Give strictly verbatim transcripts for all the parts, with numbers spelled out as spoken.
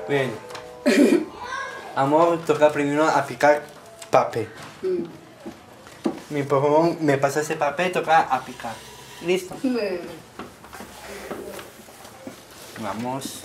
Bien. Amor, toca primero aplicar papel. Mm. Mi por favor, me pasa ese papel, toca aplicar. ¿Listo? Mm. Vamos.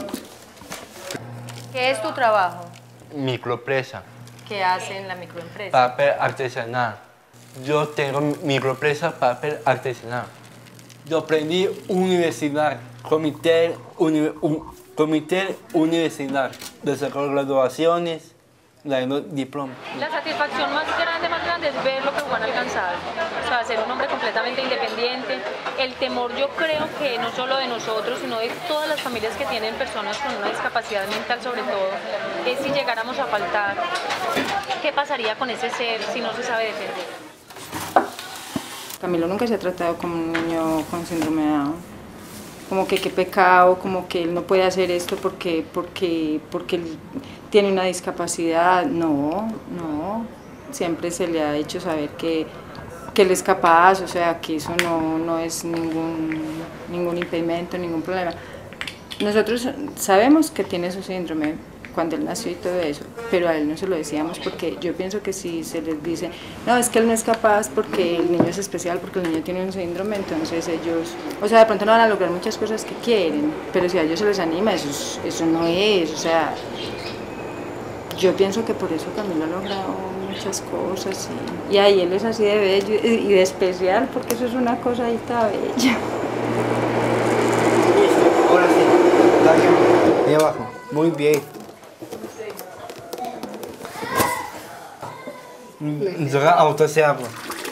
¿Qué es tu trabajo? Microempresa. ¿Qué hace en la microempresa? Papel artesanal. Yo tengo microempresa papel artesanal. Yo aprendí universidad, comité, uni, un, comité universidad, de sacar graduaciones, dando diploma. La satisfacción más grande, más grande es ver lo que Juan ha alcanzado. O sea, ser un hombre completamente independiente. El temor, yo creo que no solo de nosotros, sino de todas las familias que tienen personas con una discapacidad mental sobre todo, es si llegáramos a faltar, ¿qué pasaría con ese ser si no se sabe defender? Camilo nunca se ha tratado como un niño con síndrome de Down. Como que qué pecado, como que él no puede hacer esto porque, porque, porque él tiene una discapacidad. No, no. Siempre se le ha hecho saber que, que él es capaz, o sea, que eso no, no es ningún, ningún impedimento, ningún problema. Nosotros sabemos que tiene su síndrome cuando él nació y todo eso, pero a él no se lo decíamos porque yo pienso que si se les dice, no, es que él no es capaz porque el niño es especial, porque el niño tiene un síndrome, entonces ellos, o sea, de pronto no van a lograr muchas cosas que quieren, pero si a ellos se les anima, eso, es, eso no es, o sea, yo pienso que por eso Camilo ha logrado muchas cosas y, y ahí él es así de bello y de especial, porque eso es una cosa ahí tan bella. Ahora sí, dale, ahí abajo, muy bien. Entonces, auto se agua.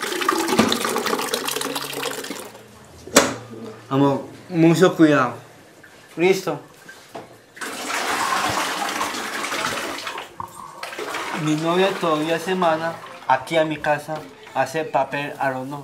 Amor, mucho cuidado. ¿Listo? Mi novia todavía semana aquí a mi casa hace papel horno.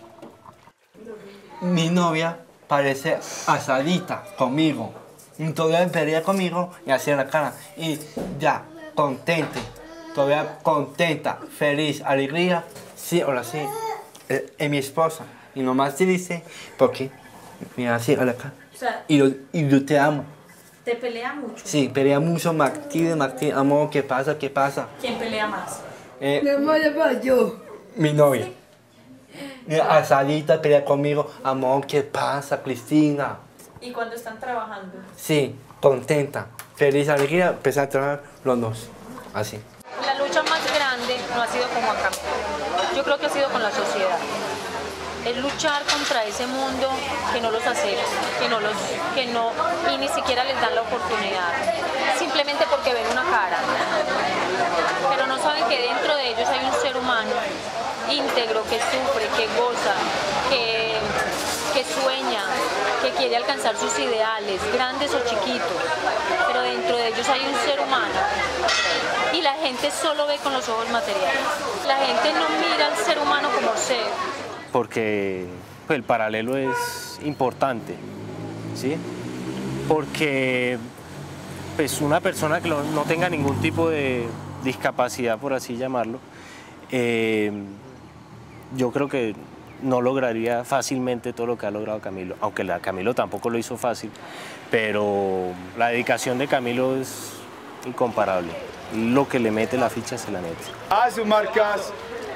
Mi novia parece asadita conmigo. Todavía pelea conmigo y hace la cara. Y ya, contente. Todavía contenta, feliz, alegría, sí, ahora sí, es, es mi esposa. Y nomás te dice, porque, mira así, a la cara, o sea, y, lo, y yo te amo. ¿Te pelea mucho? Sí, pelea mucho, Martín, Martín, amor, ¿qué pasa, qué pasa? ¿Quién pelea más? Eh, mi amor, yo. Mi novia. Mira, Asadita pelea conmigo, amor, ¿qué pasa, Cristina? ¿Y cuando están trabajando? Sí, contenta, feliz, alegría, empezar a trabajar los dos, así. La lucha más grande no ha sido con Juan Camilo, yo creo que ha sido con la sociedad. Es luchar contra ese mundo que no los acepta, que no los, que no, y ni siquiera les dan la oportunidad, simplemente porque ven una cara. Pero no saben que dentro de ellos hay un ser humano íntegro, que sufre, que goza, que, que sueña, que quiere alcanzar sus ideales, grandes o chiquitos, pero dentro de ellos hay un ser humano. Y la gente solo ve con los ojos materiales. La gente no mira al ser humano como ser. Porque pues, el paralelo es importante, ¿sí? Porque pues, una persona que no tenga ningún tipo de discapacidad, por así llamarlo, eh, yo creo que no lograría fácilmente todo lo que ha logrado Camilo, aunque la Camilo tampoco lo hizo fácil, pero la dedicación de Camilo es incomparable. Lo que le mete la ficha se la mete. A sus marcas.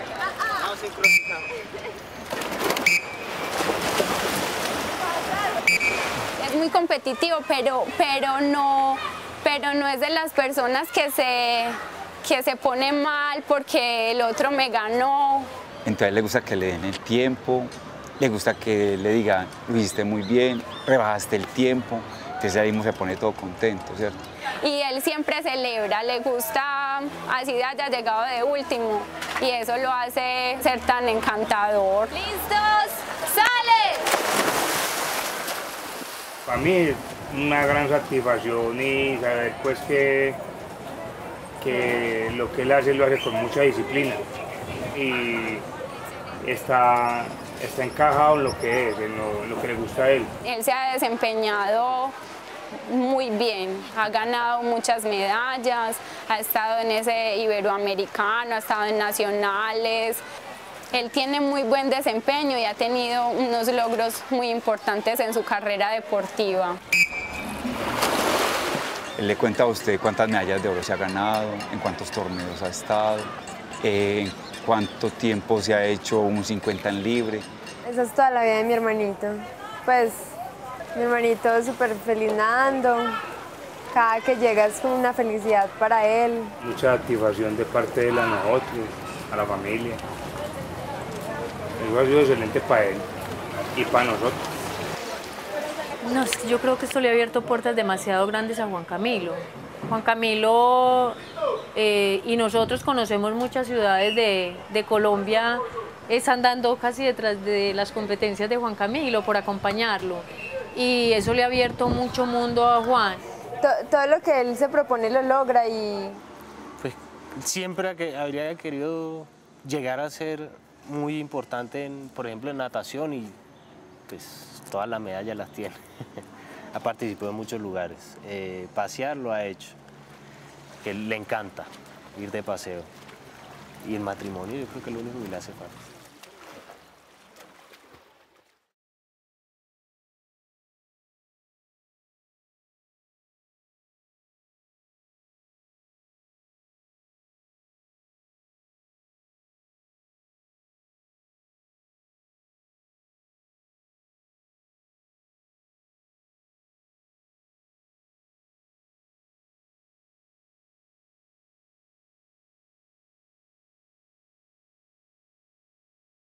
Es muy competitivo, pero, pero, no, pero no es de las personas que se, que se pone mal porque el otro me ganó. Entonces le gusta que le den el tiempo, le gusta que le digan, lo hiciste muy bien, rebajaste el tiempo, entonces ahí mismo se pone todo contento, ¿cierto? Y él siempre celebra, le gusta así de haya llegado de último y eso lo hace ser tan encantador. ¿Listos? ¡Sale! Para mí es una gran satisfacción y saber pues que, que lo que él hace lo hace con mucha disciplina y está, está encajado en lo que es, en lo, en lo que le gusta a él. Él se ha desempeñado muy bien, ha ganado muchas medallas, ha estado en ese iberoamericano, ha estado en nacionales. Él tiene muy buen desempeño y ha tenido unos logros muy importantes en su carrera deportiva. Él le cuenta a usted cuántas medallas de oro se ha ganado, en cuántos torneos ha estado, eh, en cuánto tiempo se ha hecho un cincuenta en libre. Esa es toda la vida de mi hermanito. Pues mi hermanito es súper feliz nadando. Cada que llega es como una felicidad para él. Mucha activación de parte de la nosotros, a la familia. Eso ha sido excelente para él y para nosotros. No, es que yo creo que esto le ha abierto puertas demasiado grandes a Juan Camilo. Juan Camilo eh, y nosotros conocemos muchas ciudades de, de Colombia, están dando casi detrás de las competencias de Juan Camilo por acompañarlo. Y eso le ha abierto mucho mundo a Juan. Todo, todo lo que él se propone lo logra y... Pues siempre que habría querido llegar a ser muy importante, en, por ejemplo, en natación y pues todas las medallas las tiene. Ha participado en muchos lugares. Eh, pasear lo ha hecho, que le encanta ir de paseo. Y el matrimonio yo creo que es lo único que le hace falta.